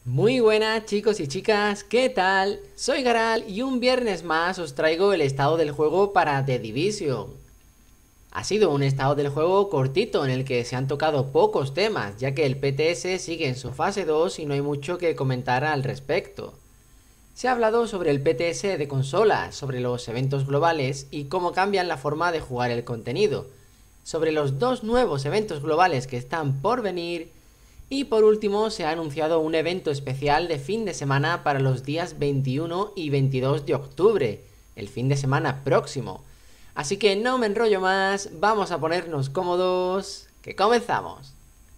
Muy buenas chicos y chicas, ¿qué tal? Soy Garal y un viernes más os traigo el estado del juego para The Division. Ha sido un estado del juego cortito en el que se han tocado pocos temas, ya que el PTS sigue en su fase 2 y no hay mucho que comentar al respecto. Se ha hablado sobre el PTS de consolas, sobre los eventos globales y cómo cambian la forma de jugar el contenido, sobre los dos nuevos eventos globales que están por venir. Y por último se ha anunciado un evento especial de fin de semana para los días 21 y 22 de octubre, el fin de semana próximo. Así que no me enrollo más, vamos a ponernos cómodos, que comenzamos.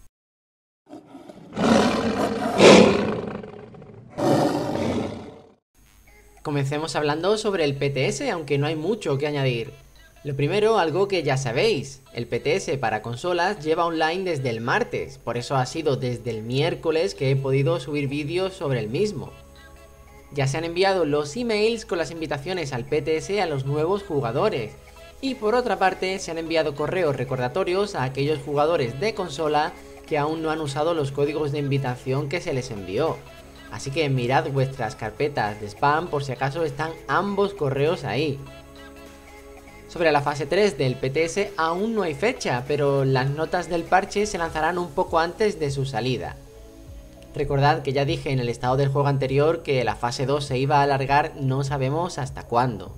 Comencemos hablando sobre el PTS, aunque no hay mucho que añadir. Lo primero, algo que ya sabéis, el PTS para consolas lleva online desde el martes, por eso ha sido desde el miércoles que he podido subir vídeos sobre el mismo. Ya se han enviado los emails con las invitaciones al PTS a los nuevos jugadores, y por otra parte se han enviado correos recordatorios a aquellos jugadores de consola que aún no han usado los códigos de invitación que se les envió. Así que mirad vuestras carpetas de spam por si acaso están ambos correos ahí. Sobre la fase 3 del PTS aún no hay fecha, pero las notas del parche se lanzarán un poco antes de su salida. Recordad que ya dije en el estado del juego anterior que la fase 2 se iba a alargar, no sabemos hasta cuándo.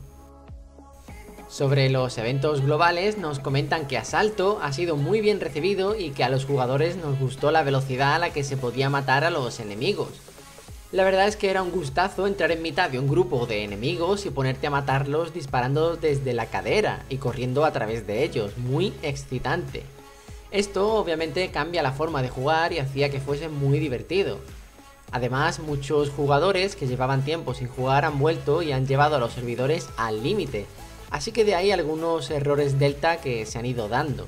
Sobre los eventos globales nos comentan que Asalto ha sido muy bien recibido y que a los jugadores nos gustó la velocidad a la que se podía matar a los enemigos. La verdad es que era un gustazo entrar en mitad de un grupo de enemigos y ponerte a matarlos disparando desde la cadera y corriendo a través de ellos, muy excitante. Esto obviamente cambia la forma de jugar y hacía que fuese muy divertido. Además, muchos jugadores que llevaban tiempo sin jugar han vuelto y han llevado a los servidores al límite, así que de ahí algunos errores delta que se han ido dando.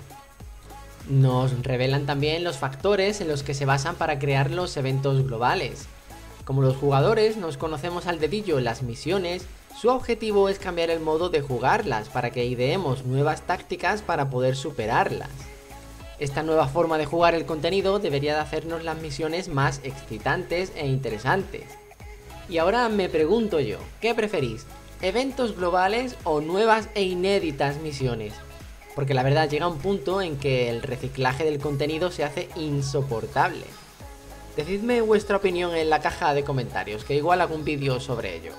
Nos revelan también los factores en los que se basan para crear los eventos globales. Como los jugadores nos conocemos al dedillo las misiones, su objetivo es cambiar el modo de jugarlas para que ideemos nuevas tácticas para poder superarlas. Esta nueva forma de jugar el contenido debería de hacernos las misiones más excitantes e interesantes. Y ahora me pregunto yo, ¿qué preferís? ¿Eventos globales o nuevas e inéditas misiones? Porque la verdad llega un punto en que el reciclaje del contenido se hace insoportable. Decidme vuestra opinión en la caja de comentarios, que igual hago un vídeo sobre ello.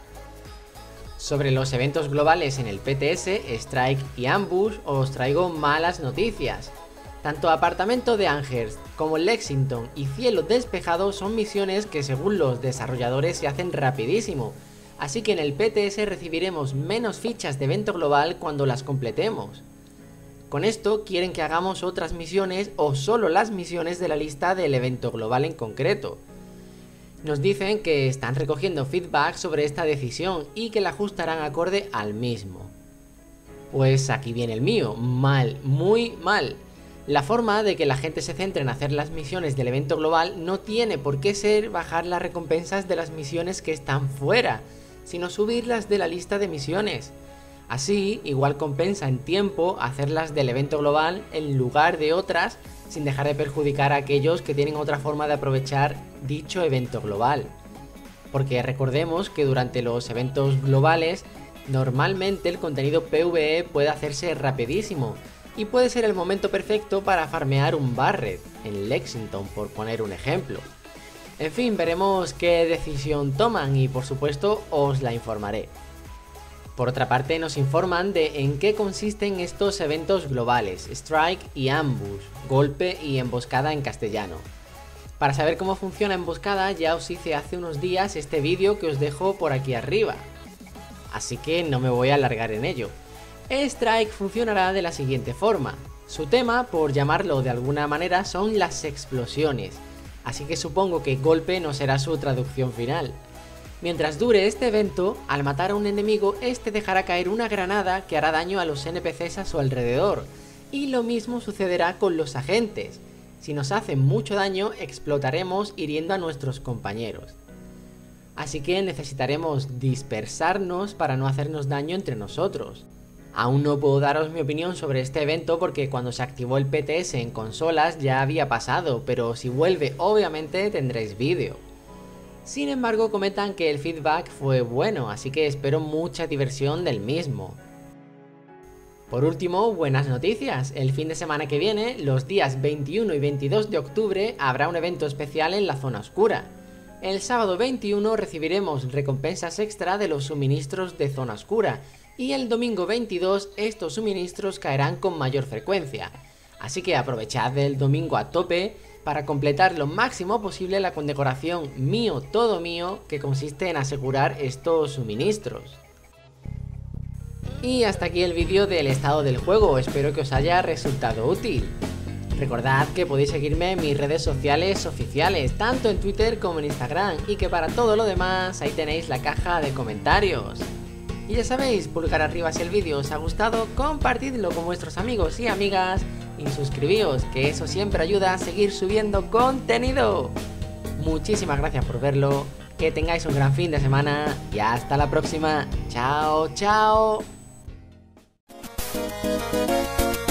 Sobre los eventos globales en el PTS, Strike y Ambush, os traigo malas noticias. Tanto Apartamento de Amherst como Lexington y Cielo Despejado son misiones que según los desarrolladores se hacen rapidísimo, así que en el PTS recibiremos menos fichas de evento global cuando las completemos. Con esto quieren que hagamos otras misiones o solo las misiones de la lista del evento global en concreto. Nos dicen que están recogiendo feedback sobre esta decisión y que la ajustarán acorde al mismo. Pues aquí viene el mío, mal, muy mal. La forma de que la gente se centre en hacer las misiones del evento global no tiene por qué ser bajar las recompensas de las misiones que están fuera, sino subirlas de la lista de misiones. Así, igual compensa en tiempo hacerlas del evento global en lugar de otras, sin dejar de perjudicar a aquellos que tienen otra forma de aprovechar dicho evento global. Porque recordemos que durante los eventos globales, normalmente el contenido PvE puede hacerse rapidísimo, y puede ser el momento perfecto para farmear un Barret, en Lexington por poner un ejemplo. En fin, veremos qué decisión toman y por supuesto os la informaré. Por otra parte nos informan de en qué consisten estos eventos globales, Strike y Ambush, golpe y emboscada en castellano. Para saber cómo funciona emboscada ya os hice hace unos días este vídeo que os dejo por aquí arriba, así que no me voy a alargar en ello. Strike funcionará de la siguiente forma, su tema, por llamarlo de alguna manera, son las explosiones, así que supongo que golpe no será su traducción final. Mientras dure este evento, al matar a un enemigo, este dejará caer una granada que hará daño a los NPCs a su alrededor, y lo mismo sucederá con los agentes. Si nos hacen mucho daño, explotaremos hiriendo a nuestros compañeros. Así que necesitaremos dispersarnos para no hacernos daño entre nosotros. Aún no puedo daros mi opinión sobre este evento porque cuando se activó el PTS en consolas ya había pasado, pero si vuelve obviamente tendréis vídeo. Sin embargo, comentan que el feedback fue bueno, así que espero mucha diversión del mismo. Por último, buenas noticias. El fin de semana que viene, los días 21 y 22 de octubre, habrá un evento especial en la zona oscura. El sábado 21 recibiremos recompensas extra de los suministros de zona oscura, y el domingo 22 estos suministros caerán con mayor frecuencia. Así que aprovechad el domingo a tope para completar lo máximo posible la condecoración Mío Todo Mío, que consiste en asegurar estos suministros. Y hasta aquí el vídeo del estado del juego, espero que os haya resultado útil. Recordad que podéis seguirme en mis redes sociales oficiales, tanto en Twitter como en Instagram, y que para todo lo demás ahí tenéis la caja de comentarios. Y ya sabéis, pulgar arriba si el vídeo os ha gustado, compartidlo con vuestros amigos y amigas, y suscribíos, que eso siempre ayuda a seguir subiendo contenido. Muchísimas gracias por verlo, que tengáis un gran fin de semana, y hasta la próxima. Chao, chao.